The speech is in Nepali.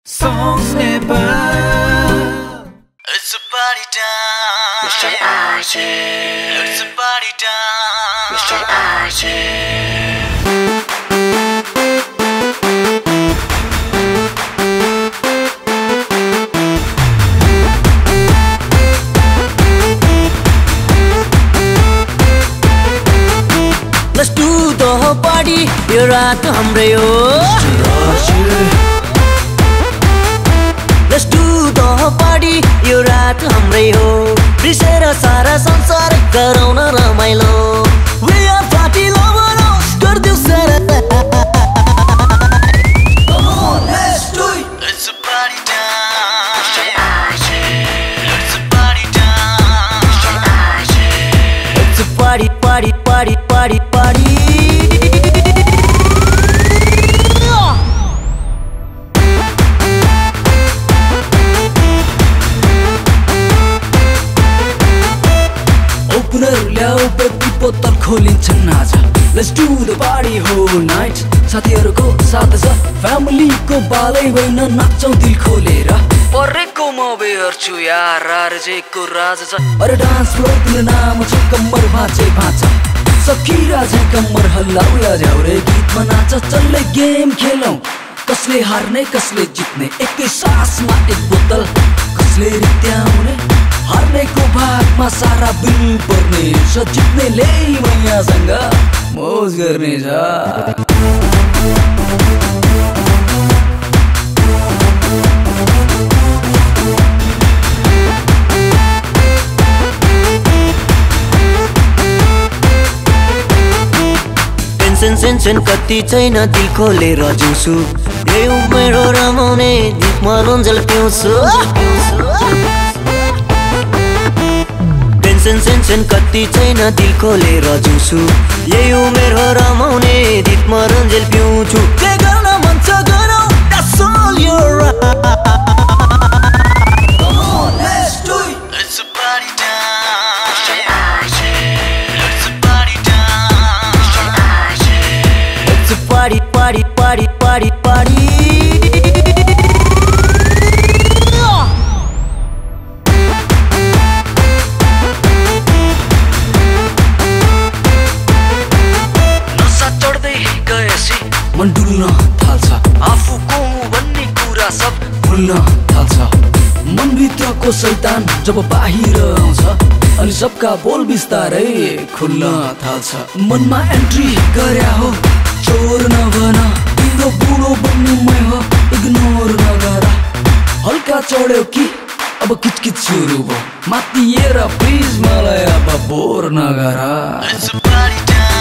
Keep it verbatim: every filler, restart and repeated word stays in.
Songs never. It's a party time, Mister R J. It's a party time, Mister R J. Let's do the whole party, यो रात हाम्रै हो। Let's do the whole party, यो रात हाम्रै हो। बिर्सेर सारा संसार गरौँ न रमाइलो। We are party lovers, गर्दियौ सारा। Come on, let's do it. It's a party time, Mister R J. It's a party time, Mister R J. It's a party, party, party, party, party. बोतल खोलिन्छन् आज Let's do the party whole night साथीहरुको साथ छ फ्यामिलीको बालै होइन नाच्छौं दिल खोलेर परेको म बेहर छु यार आरजेको राज छ अरे डान्स फ्लोर तिम्रो नाम छ कम्मर भाँचे भाँच सकिरा झै कम्मर हल्लाउ या झ्याउरे गीतमा नाच चल्ले गेम खेलौं कसले हार्ने कसले जित्ने एकै सासमा एक बोतल कसले रित्याउने हार्नेको भागमा सारा बिल पर्ने छ जित्नेले मैयासँग मोज गर्ने छ टेन्सन सेन्सन कति छैन दिल खोलेर जिउँछु यही उमेर हो रमाउने गीतमा रन्जल पिउँछु टेन्सन सेन्सन कति छैन दिल खोलेर जिउँछु यही उमेर हो रमाउने गीतमा रन्जल पिउँछु के गर्न मन छ गरौँ that's all you're right. Come on, let's do it. It's a party time, Mister R J. It's a party time, Mister R J. It's a party, party, party, party, party. मन डुल्न थाल्छ आफूको भन्ने कुरा सब भुल्न थाल्छ मनभित्रको शैतान जब बाहिर आउँछ अनि सबका बोल बिस्तारै खुल्न थाल्छ मनमा एन्ट्री गर्या हो चोर नबन तिम्रो बुढो बन्नु मै हो इग्नोर नगर हल्का चढ्यो कि अब किचकिच सुरु भयो माथिएर प्लिज मलाई अब बोर नगर